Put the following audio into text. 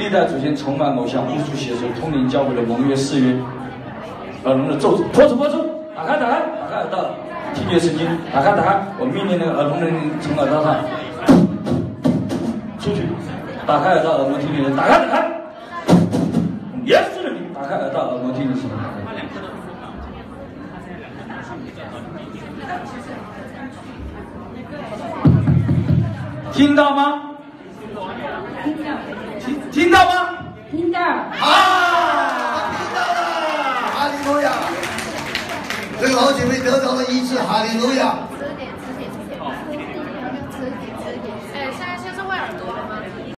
历代祖先充满偶像巫术邪术，通灵教诲的盟约誓约，耳聋的咒子破除破除，打开耳道，听觉神经打开，我命令那个耳聋人从耳道上出去，打开耳道，耳膜听觉人打开，耶稣的名，打开耳道，耳膜听觉神经。听到吗？听到吗？ 听到。 啊，听到了！哈利路亚！这个好姐妹得到了医治，哈利路亚！